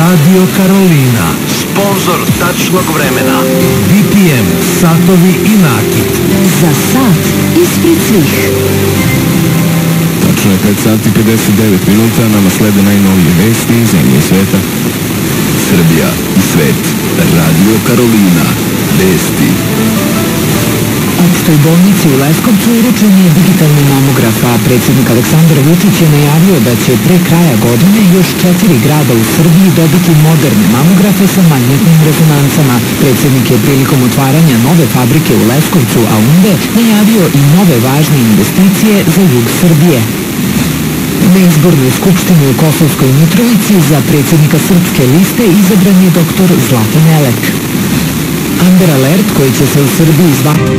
Radio Karolina, sponzor tačnog vremena. BPM, satovi i nakit. Za sat ispred svih. Tačno je 5 sati 59 minuta, nama slede najnovije vesti iz zemlje i sveta. Srbija i svet. Radio Karolina. Vesti. Opštoj bolnici u Leskovcu uručen je digitalni mamograf, a predsjednik Aleksandar Vučić je najavio da će pre kraja godine još 4 grada u Srbiji dobiti moderne mamografe sa magnetnim rezonancama. Predsjednik je prilikom otvaranja nove fabrike u Leskovcu, a onda najavio i nove važne investicije za jug Srbije. Na izbornoj skupštini u Kosovskoj Mitrovici za predsjednika Srpske liste izabran je dr. Zlatan Elek. Amber Alert koji će se u Srbiji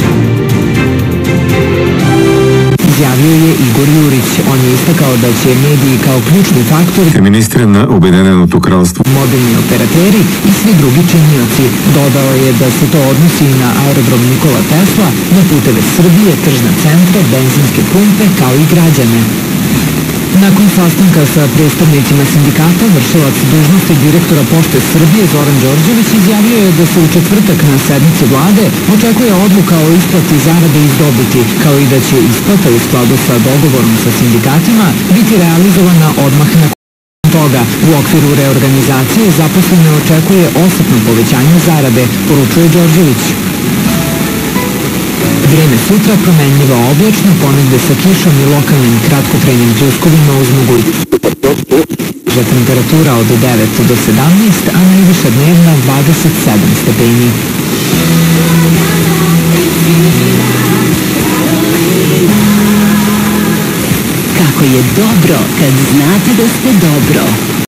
izjavio je Igor Jurić. On je istakao da će mediji kao ključni faktor Министри на Обединеното кралство, mobilni operateri i svi drugi činioci. Dodao je da se to odnosi i na aerodrom Nikola Tesla, na puteve Srbije, tržna centra, benzinske pumpe kao i građane. Nakon sastanka sa predstavnicima sindikata, vršilac dužnosti direktora Pošte Srbije Zoran Đorđević izjavio je da se u četvrtak na sednici vlade očekuje odluka o isplati zarade iz dobiti, kao i da će isplata u skladu sa dogovorom sa sindikatima biti realizovana odmah nakon toga. U okviru reorganizacije zaposlene očekuje osjetno povećanje zarade, poručuje Đorđević. Vreme sutra promenljivo oblačno, ponegde sa kišom i lokalnim kratkotrajnim pljuskovima uz mogućnost temperatura od 9 do 17, a najviša dnevna 27 stepeni. Kako je dobro kad znate da ste dobro.